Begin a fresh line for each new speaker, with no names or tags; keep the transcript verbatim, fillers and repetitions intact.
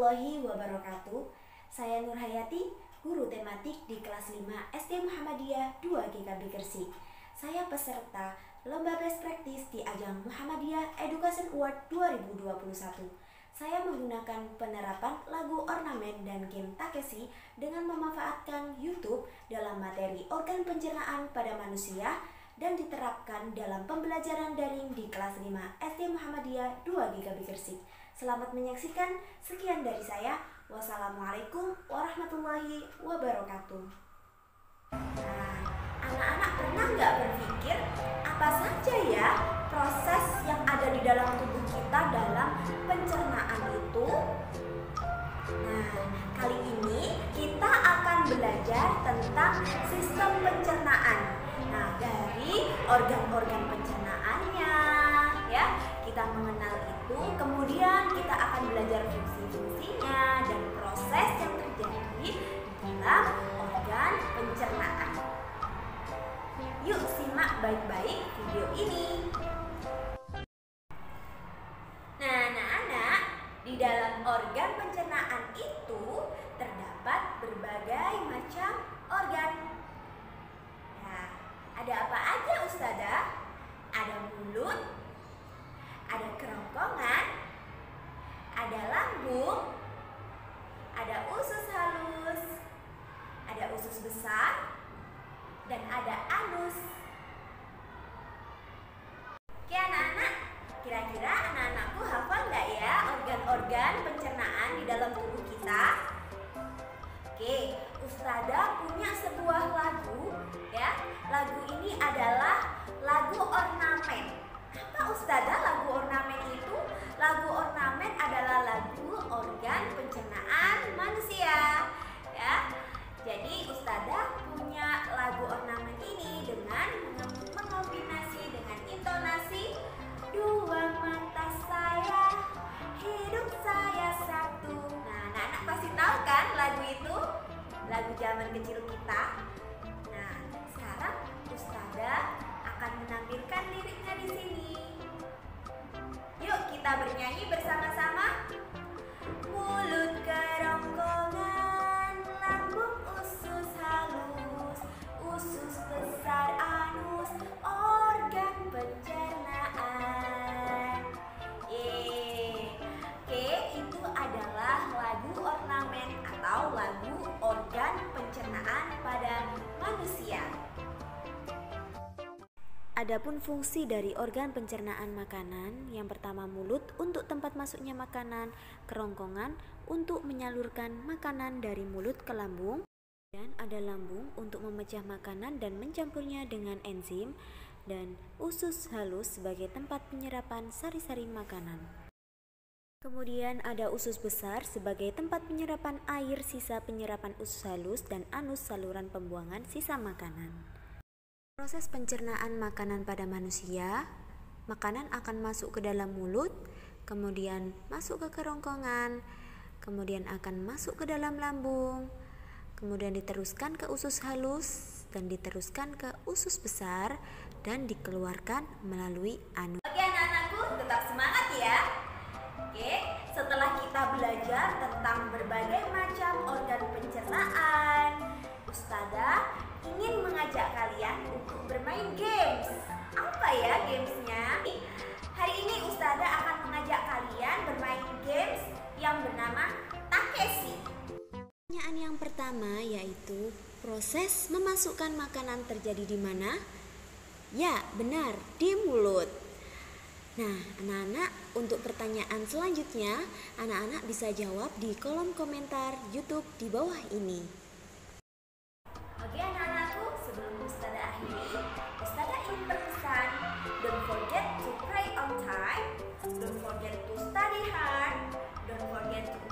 warahmatullahi wabarakatuh. Saya Nur Hayati, guru tematik di kelas lima S D Muhammadiyah dua G K B Gresik. Saya peserta Lomba Best Practice di ajang Muhammadiyah Education Award dua ribu dua puluh satu. Saya menggunakan penerapan lagu ornamen dan game Takeshi dengan memanfaatkan YouTube dalam materi organ pencernaan pada manusia dan diterapkan dalam pembelajaran daring di kelas lima S D Muhammadiyah dua G K B Gresik. Selamat menyaksikan, sekian dari saya. Wassalamualaikum warahmatullahi wabarakatuh. Nah, anak-anak pernah nggak berpikir apa saja ya proses yang ada di dalam tubuh kita dalam pencernaan itu? Nah, kali ini kita akan belajar tentang sistem pencernaan. Nah, dari organ-organ pencernaannya, ya, kita mengenal itu. Kemudian kita akan belajar fungsi-fungsinya dan proses yang terjadi di dalam organ pencernaan. Yuk simak baik-baik video ini. Nah, anak-anak, di dalam organ pencernaan itu terdapat berbagai macam organ. Nah, ada apa aja Ustazah? Ada mulut, ada kerongkongan, ada lambung, ada usus halus, ada usus besar, dan ada anus. Oke anak-anak, kira-kira anak-anakku hafal nggak ya organ-organ pencernaan di dalam tubuh kita? Oke, Ustazah punya sebuah lagu ya. Lagu ini adalah lagu ornamen. Apa Ustazah lagu ornamen itu? Lagu ornamen adalah lagu organ pencernaan manusia ya. Jadi Ustazah punya lagu ornamen ini dengan mengombinasi dengan intonasi dua mata saya, hidup saya satu. Nah, anak-anak pasti tahu kan lagu itu? Lagu zaman kecil kita. Nah, sekarang Ustazah akan menampilkan liriknya di sini. Yuk kita bernyanyi bersama-sama. Mulut kerongkongan, lambung usus halus, usus besar anus, organ pencernaan. Yeay. Oke, itu adalah lagu ornamen atau lagu organ pencernaan pada manusia. Adapun fungsi dari organ pencernaan makanan, yang pertama mulut untuk tempat masuknya makanan, kerongkongan untuk menyalurkan makanan dari mulut ke lambung, dan ada lambung untuk memecah makanan dan mencampurnya dengan enzim, dan usus halus sebagai tempat penyerapan sari-sari makanan. Kemudian ada usus besar sebagai tempat penyerapan air sisa penyerapan usus halus dan anus saluran pembuangan sisa makanan. Proses pencernaan makanan pada manusia, makanan akan masuk ke dalam mulut, kemudian masuk ke kerongkongan, kemudian akan masuk ke dalam lambung, kemudian diteruskan ke usus halus, dan diteruskan ke usus besar, dan dikeluarkan melalui anus. Oke anak-anakku, tetap semangat ya. Oke, setelah kita belajar tentang berbagai macam organ pencernaan, Ustazah ingin mengajak kalian untuk bermain games. Apa ya gamesnya? Hari ini Ustazah akan mengajak kalian bermain games yang bernama Takeshi. Pertanyaan yang pertama yaitu proses memasukkan makanan terjadi di mana? Ya, benar, di mulut. Nah, anak-anak, untuk pertanyaan selanjutnya, anak-anak bisa jawab di kolom komentar YouTube di bawah ini. Oke anak-anakku, sebelum Ustazah akhiri, Ustazah ingin berpesan, don't forget to pray on time, don't forget to study hard, don't forget to